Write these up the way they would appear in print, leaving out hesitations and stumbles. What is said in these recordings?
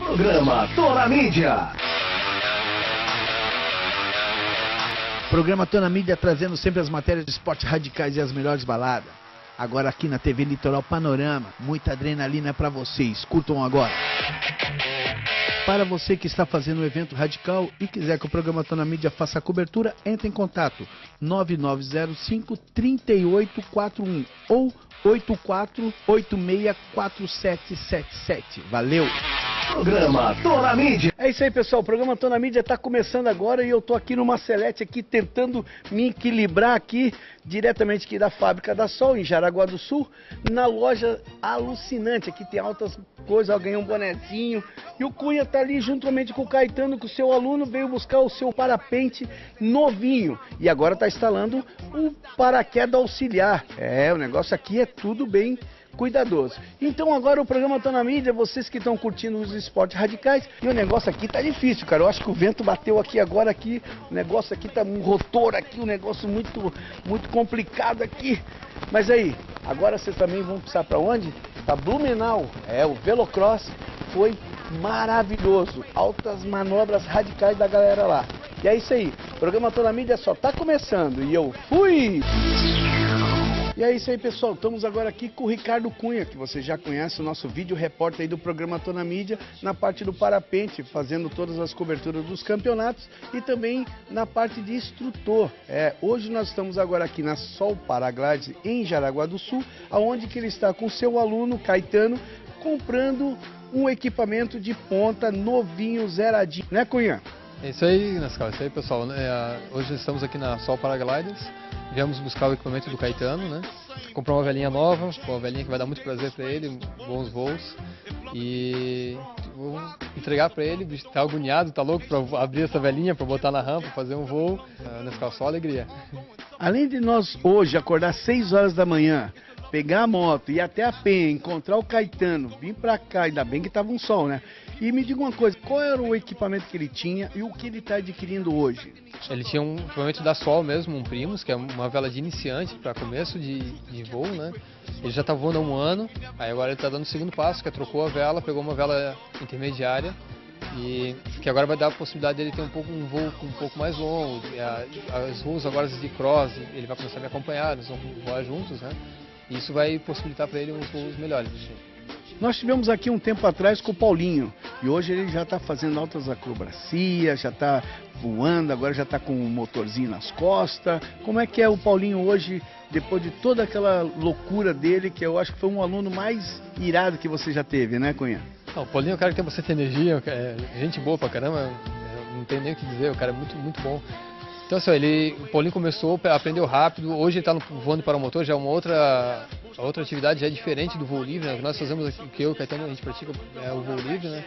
Programa Tô na Mídia. Programa Tô na Mídia trazendo sempre as matérias de esportes radicais e as melhores baladas. Agora aqui na TV Litoral Panorama, muita adrenalina para vocês. Curtam agora. Para você que está fazendo um evento radical e quiser que o programa Tô na Mídia faça a cobertura, entre em contato 9905-3841 ou 84864777. Valeu! Programa Tô na Mídia. É isso aí, pessoal. O programa Tô na Mídia está começando agora e eu tô aqui numa selete aqui tentando me equilibrar aqui diretamente aqui da fábrica da Sol em Jaraguá do Sul, na loja alucinante. Aqui tem altas coisas, eu ganhei um bonezinho e o Cunha tá ali juntamente com o Caetano, com o seu aluno, veio buscar o seu parapente novinho e agora tá instalando o paraquedas auxiliar. O negócio aqui é tudo bem cuidadoso. Então agora o programa Tô na Mídia, vocês que estão curtindo os esportes radicais, e o negócio aqui tá difícil, cara. Eu acho que o vento bateu aqui agora aqui, o negócio aqui tá um rotor aqui, um negócio muito complicado aqui. Mas aí, agora vocês também vão precisar para onde? Pra Blumenau. O Velocross foi maravilhoso. Altas manobras radicais da galera lá. E é isso aí. O programa Tô na Mídia só tá começando e eu fui! E é isso aí, pessoal, estamos agora aqui com o Ricardo Cunha, que você já conhece, o nosso vídeo repórter aí do programa Tô na Mídia, na parte do parapente, fazendo todas as coberturas dos campeonatos e também na parte de instrutor. Hoje nós estamos agora aqui na Sol Paraglide, em Jaraguá do Sul, aonde que ele está com seu aluno, Caetano, comprando um equipamento de ponta novinho, zeradinho, né, Cunha? É isso aí, Nescau, é isso aí, pessoal. Hoje estamos aqui na Sol Paragliders. Viemos buscar o equipamento do Caetano, né? Comprar uma velhinha nova, uma velhinha que vai dar muito prazer para ele, bons voos. E vou entregar para ele, tá agoniado, tá louco para abrir essa velhinha, para botar na rampa, fazer um voo. Nescau, só alegria. Além de nós hoje acordar 6 horas da manhã, pegar a moto, ir até a Penha, encontrar o Caetano, vir pra cá, ainda bem que tava um sol, né? E me diga uma coisa, qual era o equipamento que ele tinha e o que ele está adquirindo hoje? Ele tinha um equipamento da Sol mesmo, um Primus, que é uma vela de iniciante para começo de voo, né? Ele já está voando há um ano, aí agora ele está dando o segundo passo, que é trocou a vela, pegou uma vela intermediária, e que agora vai dar a possibilidade dele ter um voo um pouco mais longo. Os voos agora de cross, ele vai começar a me acompanhar, nós vamos voar juntos, né? E isso vai possibilitar para ele uns voos melhores. Nós tivemos aqui um tempo atrás com o Paulinho, e hoje ele já está fazendo altas acrobacias, já está voando, agora já está com um motorzinho nas costas. Como é que é o Paulinho hoje, depois de toda aquela loucura dele, que eu acho que foi um aluno mais irado que você já teve, né, Cunha? O Paulinho é um cara que tem bastante energia, gente boa pra caramba, não tem nem o que dizer, o cara é muito bom. Então assim, o Paulinho começou, aprendeu rápido, hoje ele está voando para o motor, já é uma outra atividade, já é diferente do voo livre, né? O que nós fazemos aqui, que eu e o Caetano, a gente pratica o voo livre, né?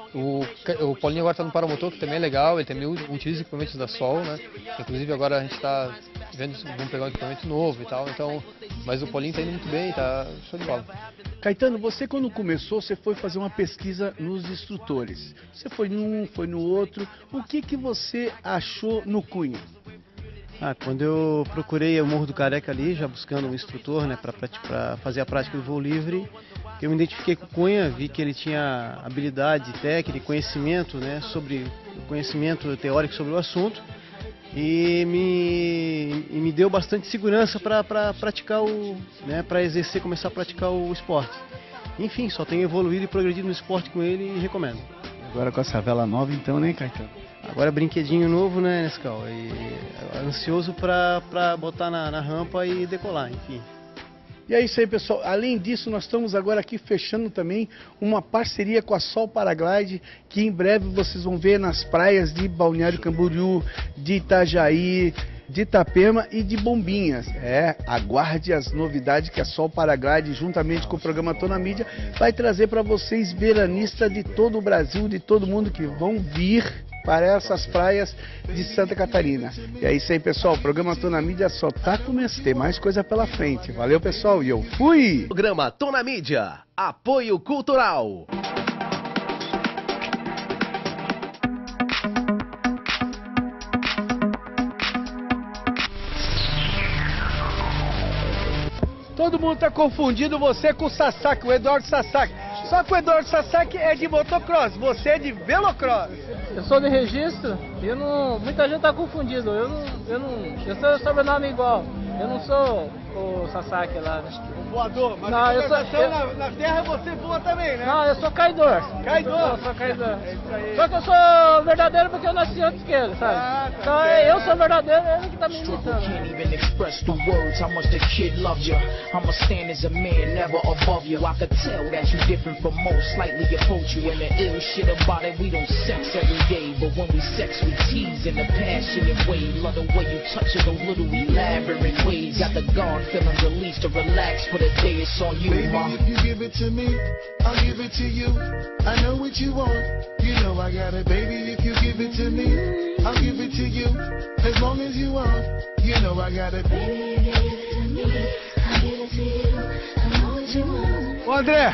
O Paulinho agora está no paramotor, que também é legal, ele também utiliza equipamentos da Sol, né? Inclusive agora a gente está vendo se vamos pegar um equipamento novo e tal, então, mas o Paulinho está indo muito bem, está show de bola. Caetano, você quando começou, você foi fazer uma pesquisa nos instrutores. Você foi num, foi no outro. O que você achou no Cunha? Quando eu procurei o Morro do Careca ali, já buscando um instrutor, né, para fazer a prática do voo livre, eu me identifiquei com o Cunha, vi que ele tinha habilidade técnica, conhecimento, né, conhecimento teórico sobre o assunto, e me deu bastante segurança para praticar começar a praticar o esporte. Enfim, só tenho evoluído e progredido no esporte com ele e recomendo. Agora com essa vela nova então, né, Caetano? Agora brinquedinho novo, né, Nescau? E ansioso para botar na rampa e decolar, enfim. E é isso aí, pessoal. Além disso, nós estamos agora aqui fechando também uma parceria com a Sol Paraglide, que em breve vocês vão ver nas praias de Balneário Camboriú, de Itajaí, de Itapema e de Bombinhas. Aguarde as novidades que a Sol Paraglide, juntamente com o programa Tô na Mídia, vai trazer para vocês, veranistas de todo o Brasil, de todo mundo que vão vir para essas praias de Santa Catarina. E é isso aí, pessoal. O programa Tô na Mídia só tá começando. Tem mais coisa pela frente. Valeu, pessoal. E eu fui! Programa Tô na Mídia. Apoio Cultural. Todo mundo tá confundindo você com o Sasaki, o Eduardo Sasaki. Só que o Eduardo Sasaki é de motocross, você é de velocross. Eu sou de registro e muita gente tá confundido. Eu sou sobrenome igual. Eu não sou o Sasaki lá, né? O voador, mas não, na terra você voa também, né? Não, eu sou caidor. Caidor? Eu sou caidor. É isso aí. Só que eu sou verdadeiro porque eu nasci antes que ele, sabe? Ah, tá então certo. eu sou verdadeiro, ele que tá me imitando. Can't even express the words how much the kid loves you. I'ma stand as a man, never above you. I could tell that you different from most, slightly approach you. And the ill shit about it, we don't sex every day, but when we sex, we tease in a passionate way. Love the way you touch it, those little elaborate ways. Got the guard feeling released to relax for the day. It's on you, baby, ma. if you give it to me, I'll give it to you. I know what you want, you know I got it. Baby, if you give it to me, I'll give it to you. As long as you want, you know I got it. Baby, give it to me, I'll give it to you. I know what you want. Ô André,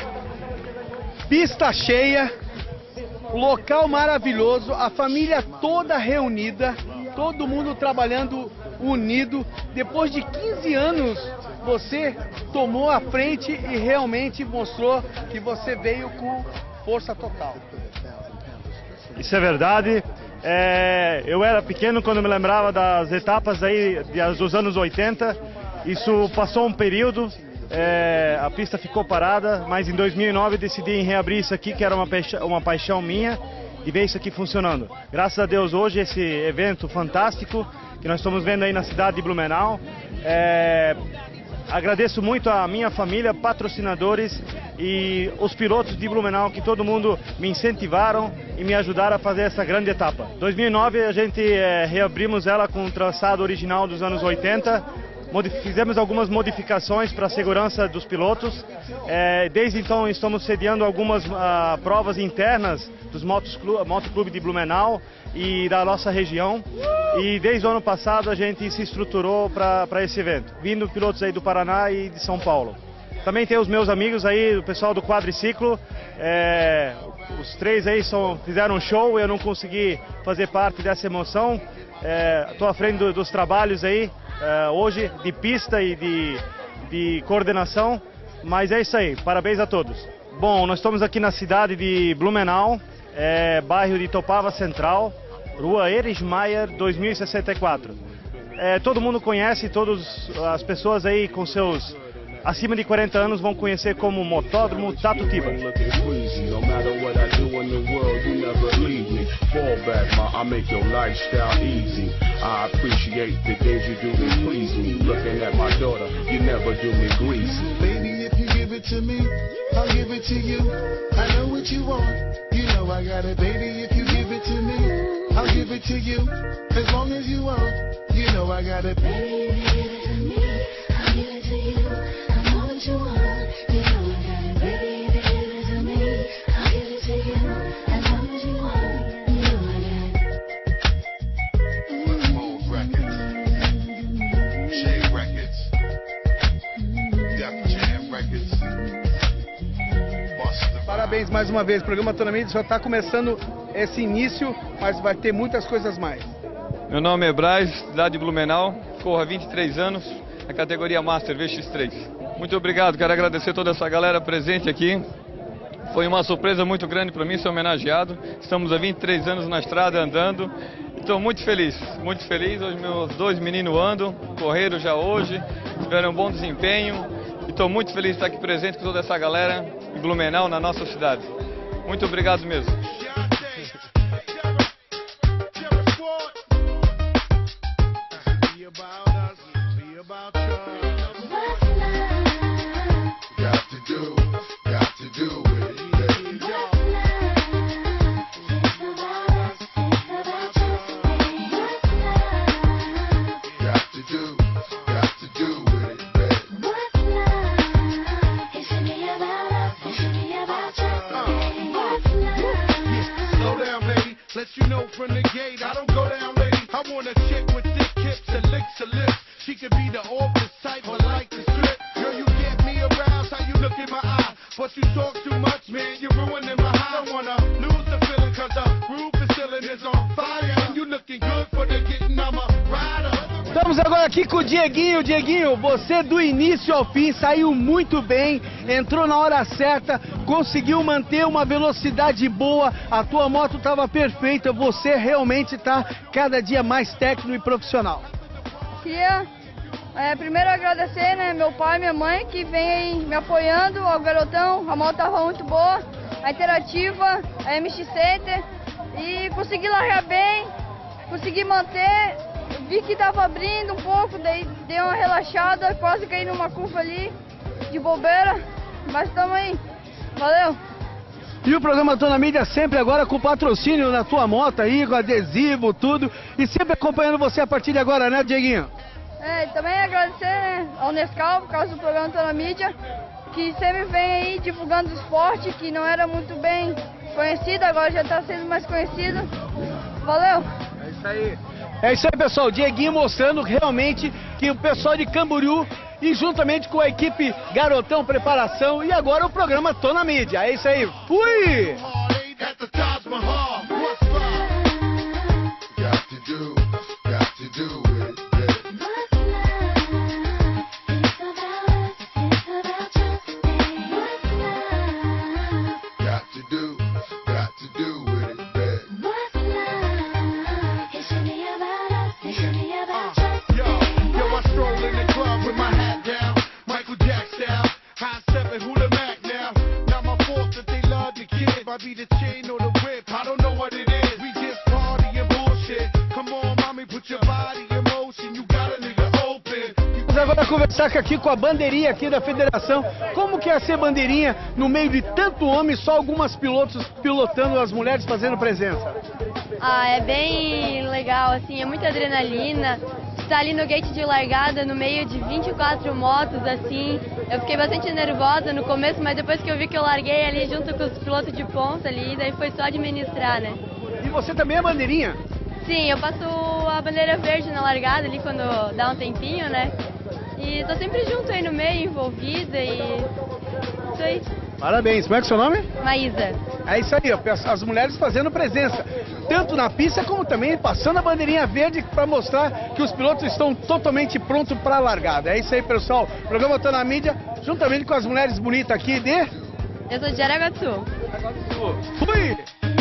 pista cheia, local maravilhoso, a família toda reunida, todo mundo trabalhando unido. Depois de 15 anos, você tomou a frente e realmente mostrou que você veio com força total. Isso é verdade. Eu era pequeno quando me lembrava das etapas aí dos anos 80. Isso passou um período, a pista ficou parada, mas em 2009 eu decidi em reabrir isso aqui, que era uma paixão minha, e ver isso aqui funcionando. Graças a Deus hoje esse evento fantástico que nós estamos vendo aí na cidade de Blumenau. Agradeço muito a minha família, patrocinadores e os pilotos de Blumenau, que todo mundo me incentivaram e me ajudaram a fazer essa grande etapa. 2009 a gente reabrimos ela com o traçado original dos anos 80, fizemos algumas modificações para a segurança dos pilotos. Desde então estamos sediando algumas provas internas dos Motoclube de Blumenau e da nossa região. E desde o ano passado a gente se estruturou para esse evento, vindo pilotos aí do Paraná e de São Paulo. Também tem os meus amigos aí, o pessoal do quadriciclo. Os três aí fizeram um show, eu não consegui fazer parte dessa emoção. Estou à frente dos trabalhos aí, hoje, de pista e de coordenação. Mas é isso aí, parabéns a todos. Bom, nós estamos aqui na cidade de Blumenau, bairro de Topava Central, Rua Erich Mayer, 2064. Todo mundo conhece, todas as pessoas aí com seus acima de 40 anos vão conhecer como Motódromo Tatutíba. I'll give it to you, as long as you want, you know I got it. Baby, give it to me, I'll give it to you. I know what you want, you know I got it. Baby, give it to me, I'll give it to you. As long as you want, you know I got it. Mode Records, Shade Records, Def Jam Records. Parabéns mais uma vez, o programa Tô na Mídia só está começando esse início, mas vai ter muitas coisas mais. Meu nome é Braz, cidade de Blumenau, corro há 23 anos, na categoria Master VX3. Muito obrigado, quero agradecer toda essa galera presente aqui. Foi uma surpresa muito grande para mim ser homenageado. Estamos há 23 anos na estrada andando. Estou muito feliz. Hoje meus dois meninos andam, correram já hoje, tiveram um bom desempenho. Estou muito feliz de estar aqui presente com toda essa galera em Blumenau, na nossa cidade. Muito obrigado mesmo. Estamos agora aqui com o Dieguinho. Dieguinho, você do início ao fim saiu muito bem entrou na hora certa, conseguiu manter uma velocidade boa, a tua moto estava perfeita, você realmente está cada dia mais técnico e profissional. Queria primeiro agradecer, né, meu pai e minha mãe que vem aí me apoiando, ao garotão, a moto estava muito boa, a Interativa, a MX Center, e consegui largar bem, consegui manter, vi que estava abrindo um pouco, daí dei uma relaxada, quase caí numa curva ali, de bobeira, mas estamos aí, valeu! E o programa Tô na Mídia sempre agora com patrocínio na tua moto aí, com adesivo, tudo, e sempre acompanhando você a partir de agora, né, Dieguinho? E também agradecer, né, ao Nescau, por causa do programa Tô na Mídia, que sempre vem aí divulgando o esporte, que não era muito bem conhecido, agora já está sendo mais conhecido. Valeu! É isso aí. É isso aí, pessoal. Dieguinho mostrando realmente que o pessoal de Camboriú e juntamente com a equipe Garotão Preparação e agora o programa Tô na Mídia. É isso aí. Fui! Agora conversar aqui com a bandeirinha aqui da federação. Como que é ser bandeirinha no meio de tanto homem, só algumas pilotos pilotando, as mulheres fazendo presença? É bem legal, assim, é muita adrenalina. Estar ali no gate de largada, no meio de 24 motos, assim, eu fiquei bastante nervosa no começo, mas depois que eu vi que eu larguei ali junto com os pilotos de ponta ali, daí foi só administrar, né? E você também é bandeirinha? Sim, eu passo a bandeira verde na largada ali quando dá um tempinho, né? E tô sempre junto aí no meio, envolvida e isso aí. Parabéns, como é que é o seu nome? Maísa. É isso aí, ó, as mulheres fazendo presença, tanto na pista como também passando a bandeirinha verde para mostrar que os pilotos estão totalmente prontos para a largada. É isso aí, pessoal. O programa Tô na Mídia, juntamente com as mulheres bonitas aqui de... Eu sou de Jaraguá do Sul. Jaraguá do Sul. Fui!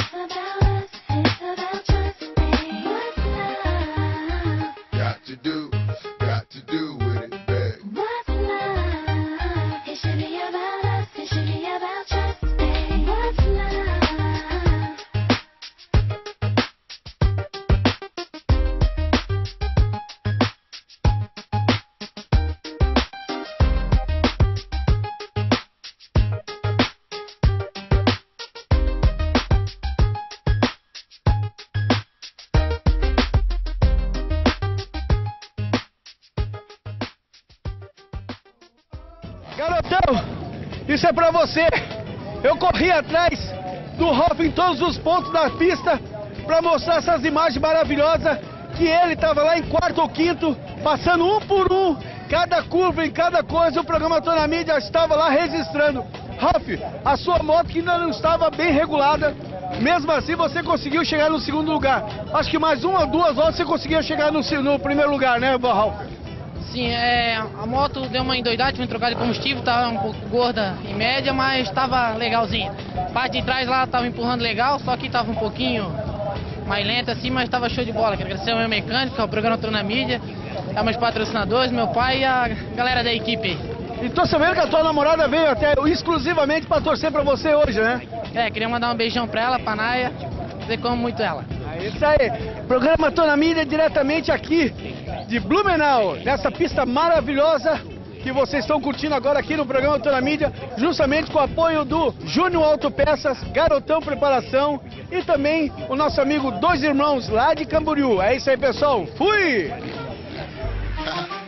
Garotão, isso é pra você. Eu corri atrás do Hoff em todos os pontos da pista pra mostrar essas imagens maravilhosas, que ele tava lá em quarto ou quinto, passando um por um, cada curva, em cada coisa, o programa Tô na Mídia estava lá registrando. Hoff, a sua moto que ainda não estava bem regulada, mesmo assim você conseguiu chegar no segundo lugar. Acho que mais uma ou duas voltas você conseguiu chegar no primeiro lugar, né, Hoff? Sim, a moto deu uma endoidada, tive que trocar de combustível, estava um pouco gorda em média, mas estava legalzinha. A parte de trás lá estava empurrando legal, só que estava um pouquinho mais lenta assim, mas estava show de bola. Quero agradecer ao meu mecânico, ao programa Tô na Mídia, aos meus patrocinadores, meu pai e a galera da equipe. E tô sabendo que a tua namorada veio até exclusivamente para torcer para você hoje, né? Queria mandar um beijão para ela, pra Naya, dizer que amo muito ela. É isso aí, programa Tô na Mídia diretamente aqui de Blumenau, nessa pista maravilhosa que vocês estão curtindo agora aqui no programa Tô na Mídia, justamente com o apoio do Júnior Autopeças, Garotão Preparação e também o nosso amigo Dois Irmãos lá de Camboriú. É isso aí, pessoal. Fui!